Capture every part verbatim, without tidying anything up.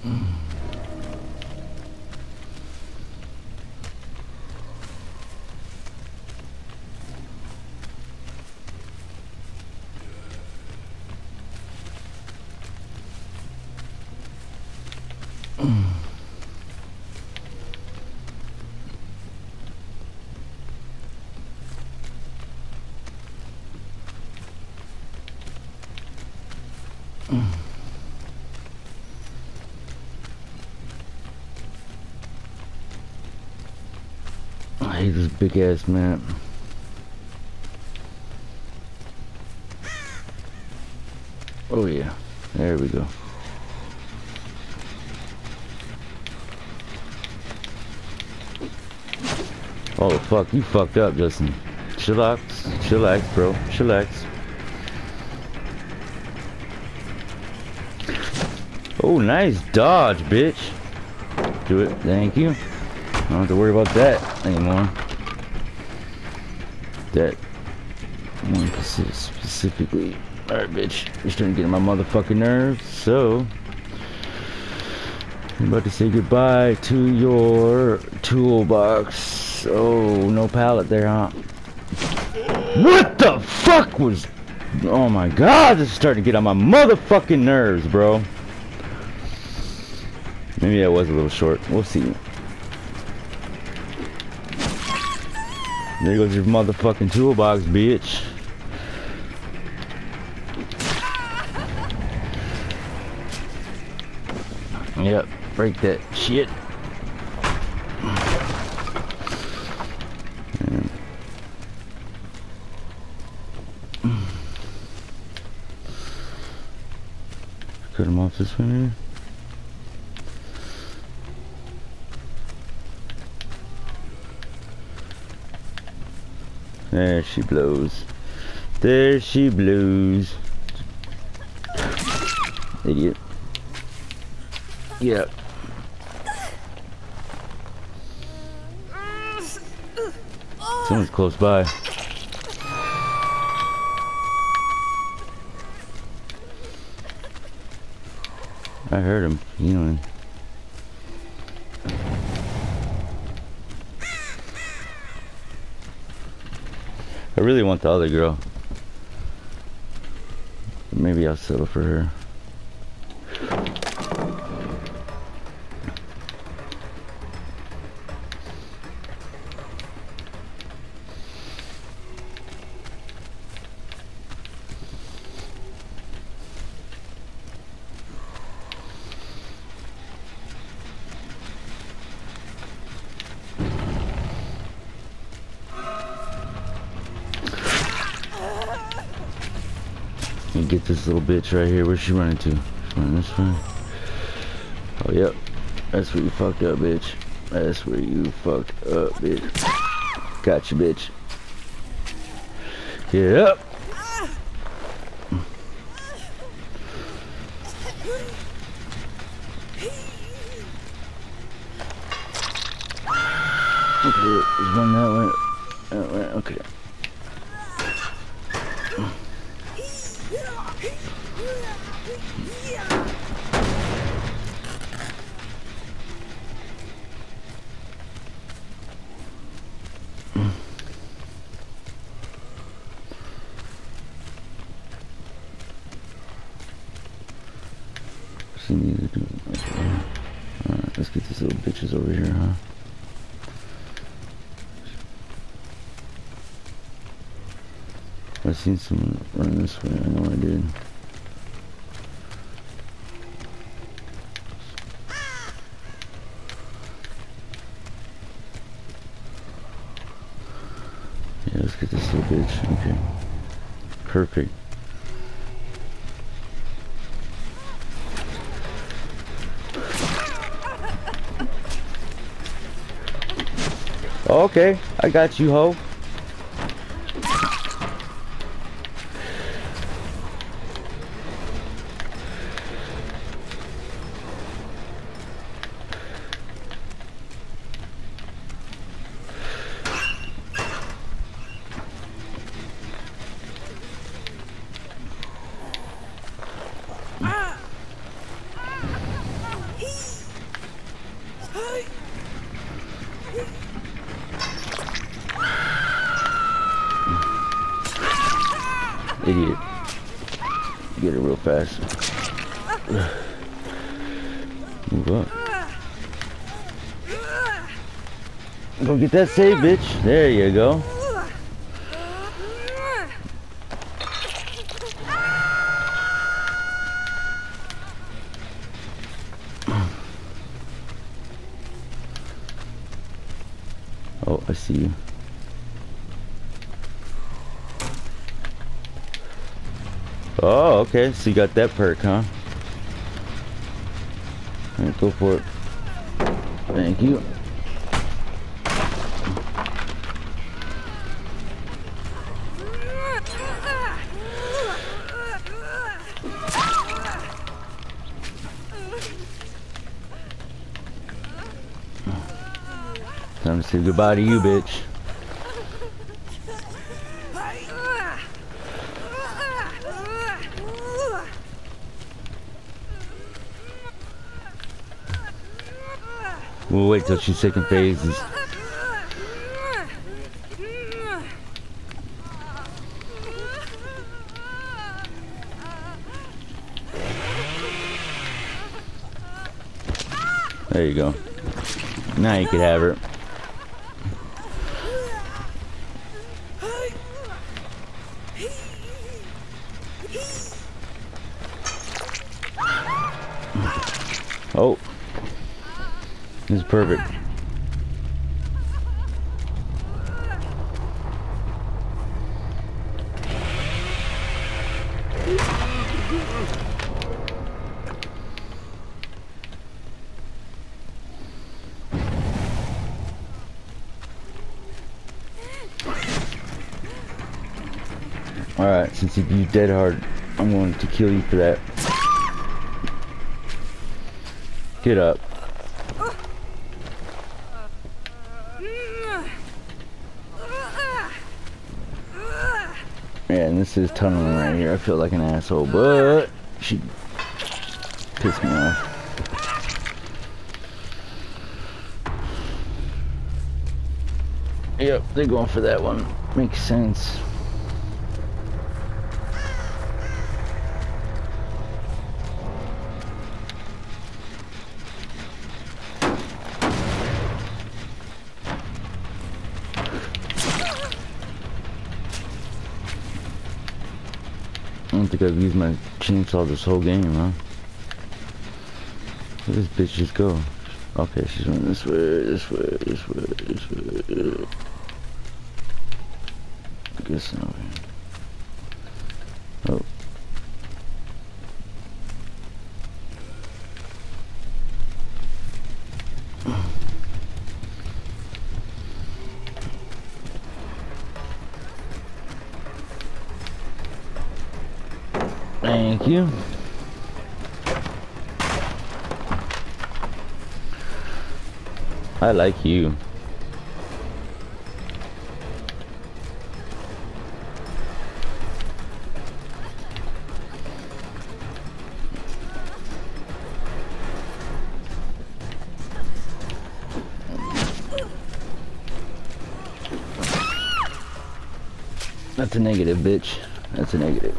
I hate this big ass map. Oh yeah, there we go. Oh fuck, you fucked up, Justin. Chillax, chillax, bro, chillax. Oh, nice dodge, bitch. Do it, thank you. I don't have to worry about that anymore. That one specifically. Alright, bitch. You're starting to get on my motherfucking nerves, so I'm about to say goodbye to your toolbox. Oh, no pallet there, huh? What the fuck was... Oh my god, this is starting to get on my motherfucking nerves, bro. Maybe that was a little short. We'll see. There goes your motherfucking toolbox, bitch. Yep, break that shit. And cut him off this way, maybe? There she blows. There she blows. Idiot. Yep. Someone's close by. I heard him healing. I really want the other girl. Maybe I'll settle for her. Get this little bitch right here. Where's she running to? She's running this way. Oh, yep. That's where you fucked up, bitch. That's where you fucked up, bitch. Gotcha, bitch. Get up. Okay, there's one that way. That way, okay. She needs to do it. Okay. Alright, let's get these little bitches over here, huh? I seen someone running this way. I know I did. Yeah, let's get this little bitch. Okay. Perfect. Okay, I got you, ho. fast. Move up. Go get that save, bitch. There you go. Oh, I see you. Oh, okay. So you got that perk, huh? Alright, go for it. Thank you. Time to say goodbye to you, bitch. We'll wait till she's taking phases. There you go. Now you can have her. Oh, this is perfect. Alright, since you beat dead hard, I'm going to kill you for that. Get up. Yeah, and this is tunneling right here. I feel like an asshole, but she pissed me off. Yep, they're going for that one. Makes sense. I don't think I've used my chainsaw this whole game, huh? Where does this bitch just go? Okay, she's running this way, this way, this way, this way. I guess not. Oh. Thank you. I like you. That's a negative, bitch. That's a negative.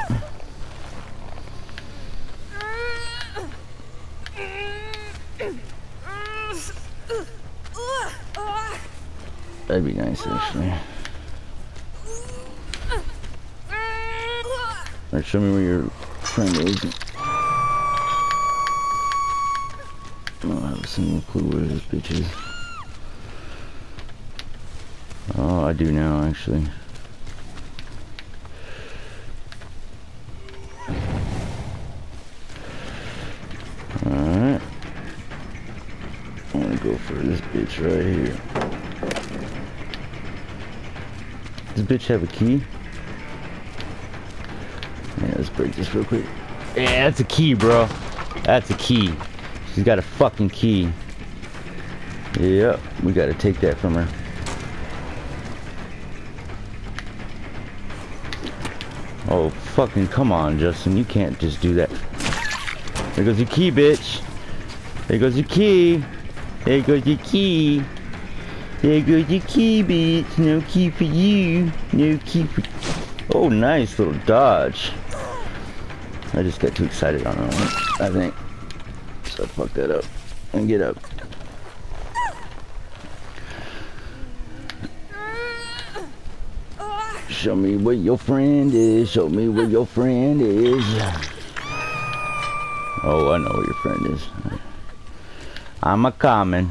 That'd be nice, actually. Alright, show me where your friend is. I don't have a single clue where this bitch is. Oh, I do now, actually. Alright. I'm gonna go for this bitch right here. Does this bitch have a key? Yeah, let's break this real quick. Yeah, that's a key, bro. That's a key. She's got a fucking key. Yep, we gotta take that from her. Oh, fucking come on, Justin. You can't just do that. There goes your key, bitch. There goes your key. There goes your key. There goes your key, bitch. No key for you. No key for... Oh, nice little dodge. I just got too excited on that one, I think. So fuck that up. And get up. Show me where your friend is. Show me where your friend is. Oh, I know where your friend is. I'm a common.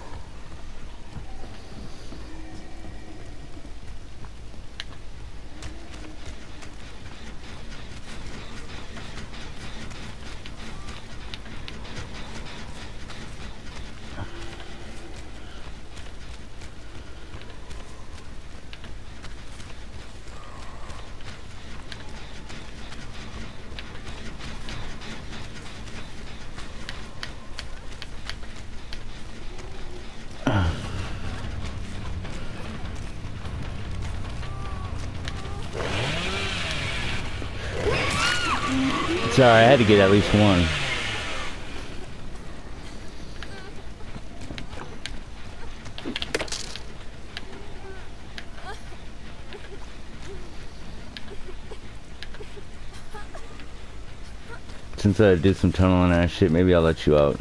Sorry, I had to get at least one. Since I did some tunneling ass shit, maybe I'll let you out.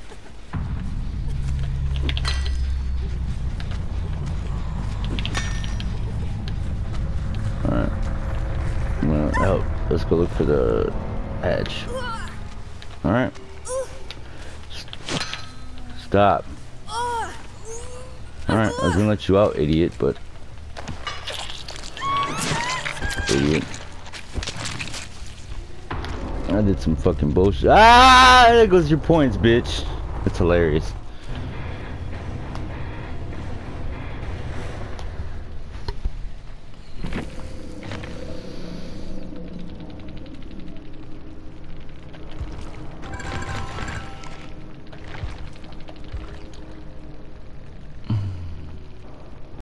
Alright. Well, help. Let's go look for the hatch. Alright. Stop. Alright, I was gonna let you out, idiot, but... Idiot. I did some fucking bullshit. Ah! There goes your points, bitch. That's hilarious.